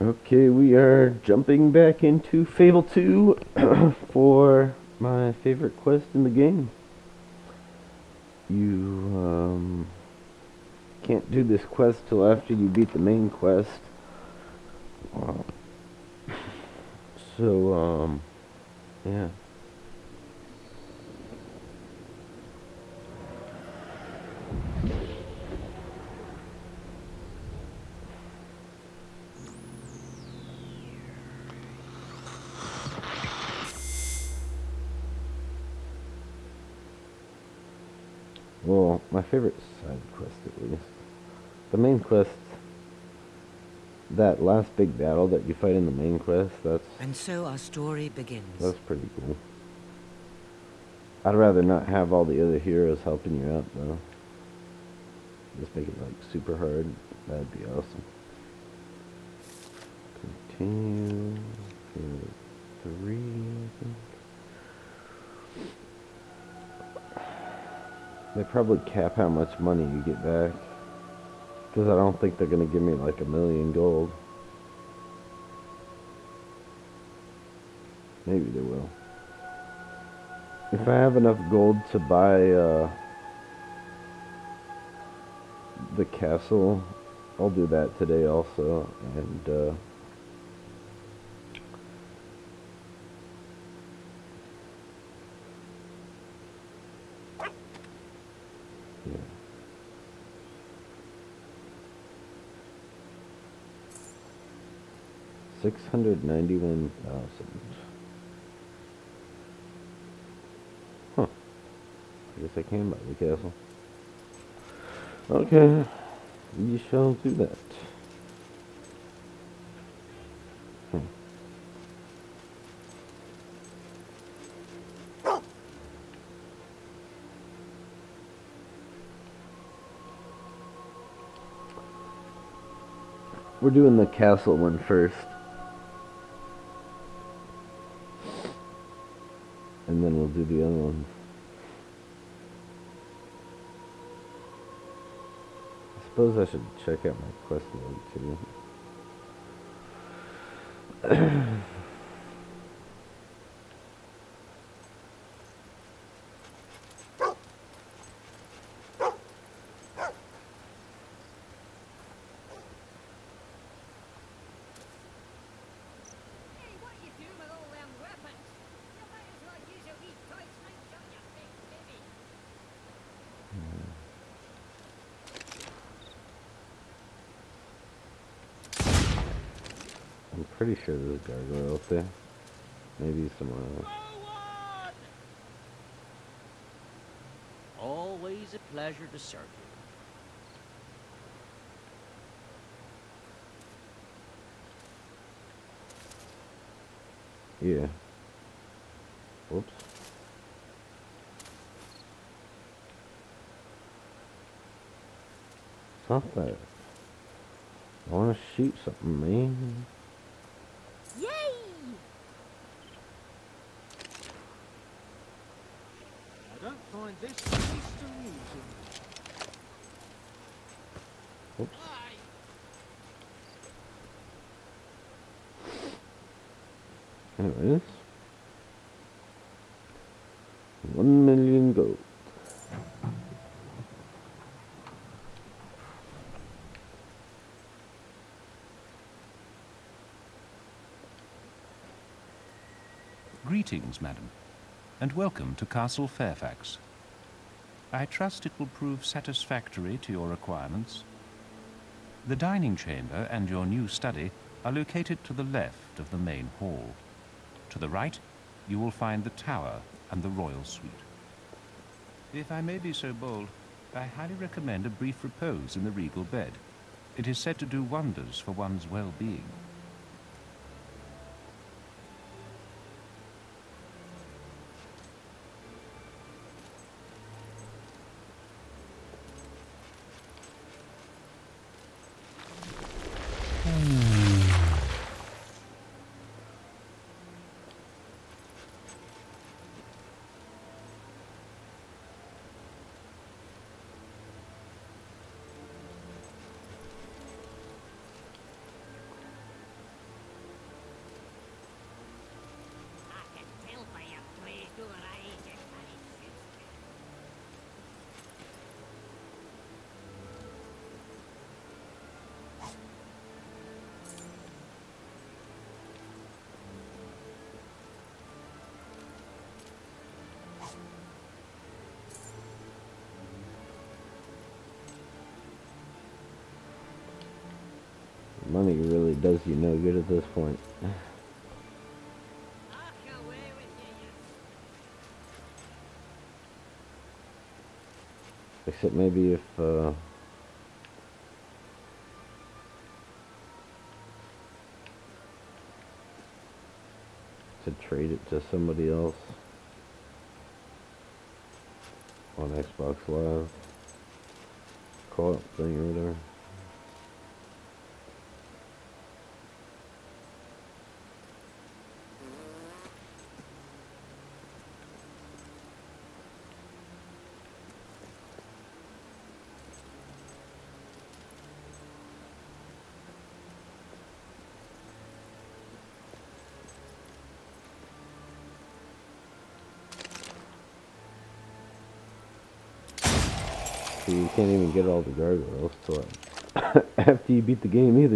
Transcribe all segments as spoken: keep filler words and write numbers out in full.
Okay, we are jumping back into Fable two for my favorite quest in the game. You um, can't do this quest till after you beat the main quest. Uh, so, um, yeah. Well, my favorite side quest at least. The main quest, that last big battle that you fight in the main quest, that's... And so our story begins. That's pretty cool. I'd rather not have all the other heroes helping you out, though. Just make it, like, super hard. That'd be awesome. Continue. Three, I think. They probably cap how much money you get back. Because I don't think they're going to give me, like, a million gold. Maybe they will. If I have enough gold to buy uh, the castle, I'll do that today also. And uh, yeah. Six hundred ninety-one thousand. Huh. I guess I can buy the castle. Okay. We shall do that. Hmm. We're doing the castle one first. And then we'll do the other one. I suppose I should check out my quest log too. I'm pretty sure there's a gargoyle up there. Maybe somewhere else. Always a pleasure to serve you. Yeah. Whoops. Stop that. I want to shoot something, man. Yay! I don't find this least amusing. Oops. Anyways. One million gold. Greetings, madam, and welcome to Castle Fairfax. I trust it will prove satisfactory to your requirements. The dining chamber and your new study are located to the left of the main hall. To the right, you will find the tower and the royal suite. If I may be so bold, I highly recommend a brief repose in the regal bed. It is said to do wonders for one's well-being. Money really does you no good at this point. Except maybe if, uh... to trade it to somebody else on Xbox Live. Co-op thing or whatever. See, you can't even get all the gargoyles till after you beat the game either.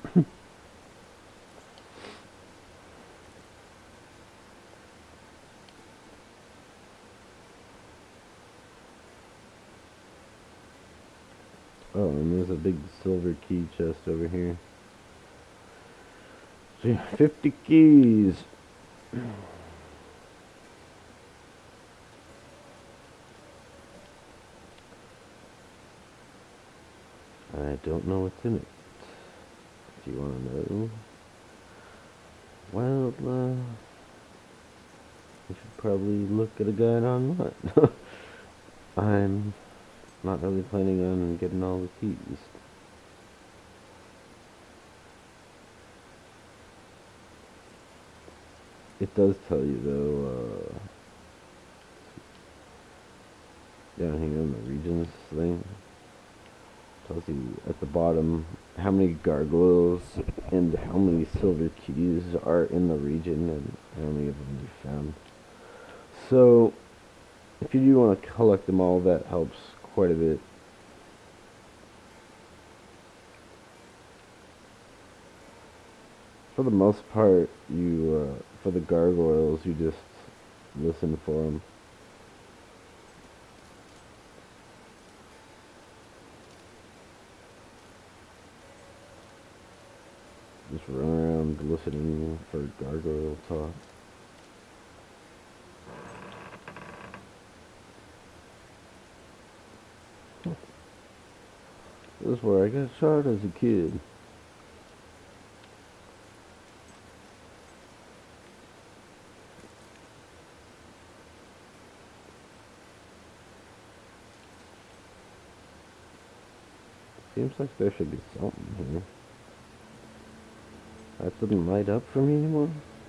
Oh, and there's a big silver key chest over here. See, fifty keys. I don't know what's in it. Do you want to know? Well, uh, you should probably look at a guide online. I'm not really planning on getting all the keys. It does tell you though, uh, down here in the regions thing, tells you at the bottom how many gargoyles and how many silver keys are in the region and how many of them you found. So, if you do want to collect them all, that helps quite a bit. For the most part, you, uh, for the gargoyles, you just listen for them. Just run around listening for gargoyle talk. This is where I got shot as a kid. Seems like there should be something here. That didn't light up for me anymore.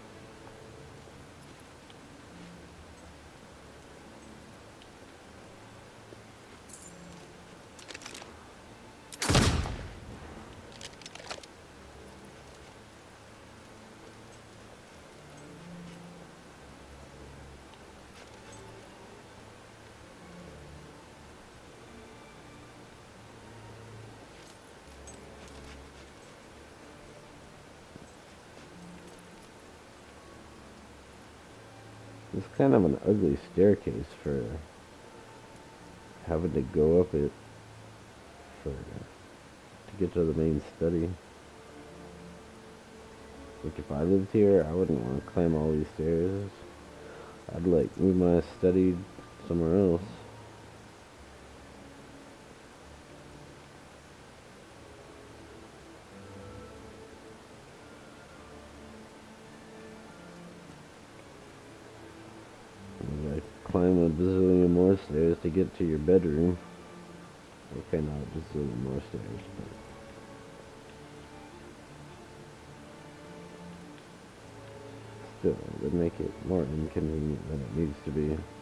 It's kind of an ugly staircase for having to go up it for to get to the main study. Like if I lived here, I wouldn't want to climb all these stairs. I'd like move my study somewhere else. Climb a bazillion more stairs to get to your bedroom. Okay, not a bazillion more stairs, but still, it would make it more inconvenient than it needs to be.